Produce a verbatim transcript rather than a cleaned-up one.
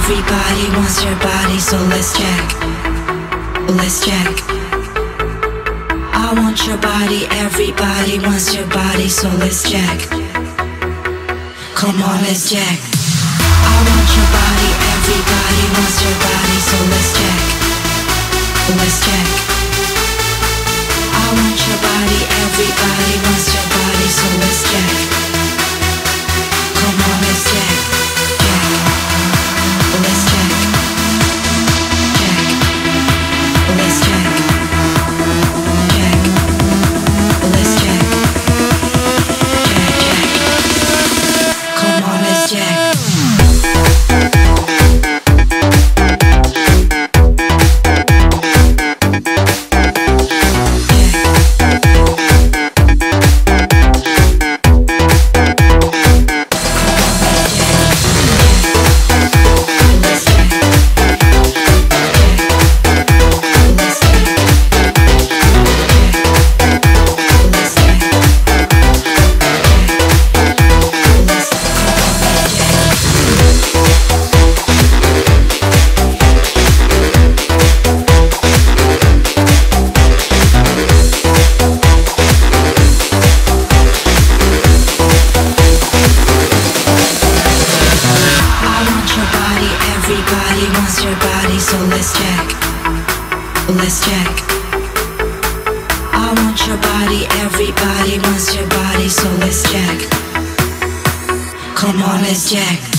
everybody wants your body, so let's check. Let's check. I want your body, everybody wants your body, so let's check. Come on, let's check. I want your body, everybody wants your body, so let's check. Let's check. I want your body, everybody wants your body, so let's check. Come on, let's check. Check. Let's check. Check. Let's check. Check. Let's check. Check, check. Come on, let's check. Everybody wants your body, so let's check. Let's check. I want your body, everybody wants your body, so let's check. Come on, let's check.